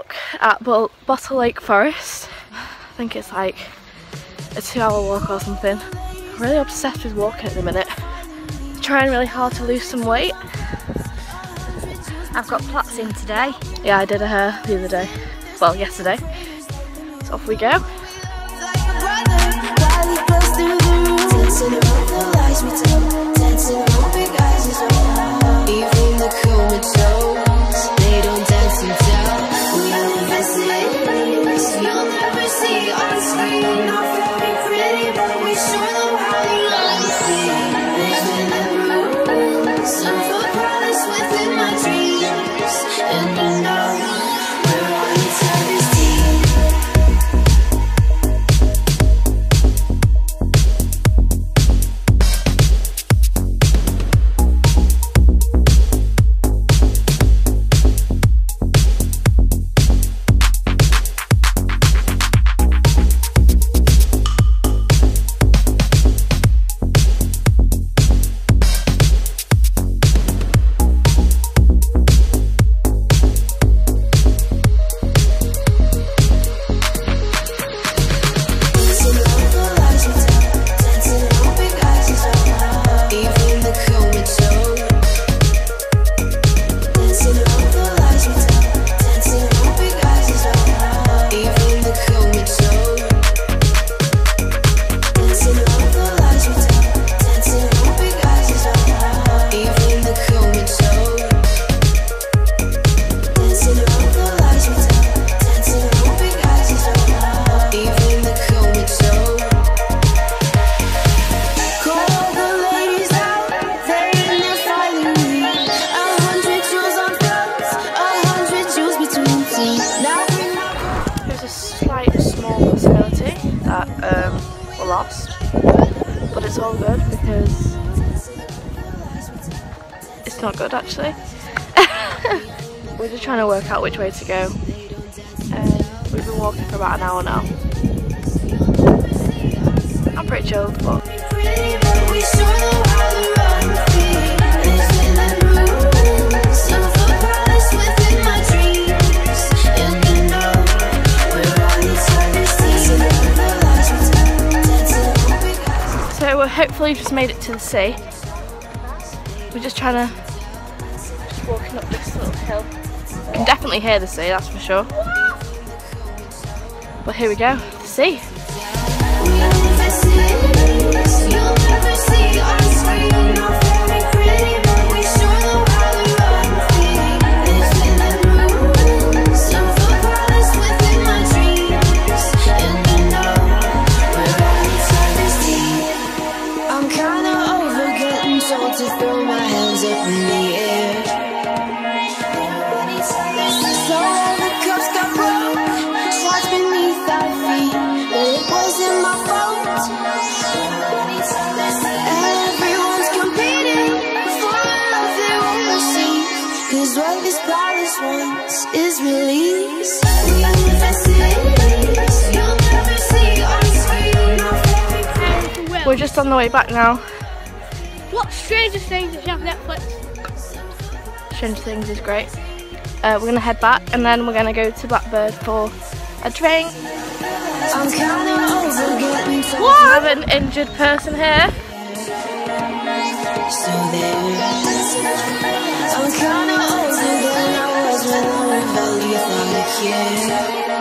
walk at Bottle Lake Forest. I think it's like a 2-hour walk or something. I'm really obsessed with walking at the minute. Trying really hard to lose some weight. I've got plaits in today. Yeah, I did a hair the other day. Well, yesterday. So off we go. We're lost, but it's all good because it's not good actually. We're just trying to work out which way to go. We've been walking for about an hour now. I'm pretty chilled, but we hopefully just made it to the sea. We're just trying to walking up this little hill. You can definitely hear the sea, that's for sure. But here we go, the sea. To throw my hands up in the air. So all the cups got broke, slides beneath our feet, but it wasn't my fault. Everyone's competing for a love they won't receive, 'cause what this palace wants is release. We're just on the way back now. What Stranger Things if you have Netflix? Stranger Things is great. We're gonna head back and then we're gonna go to Blackbird for a drink. We have an injured person here. I'm kinda older than I was when I rebelled. You thought I cared.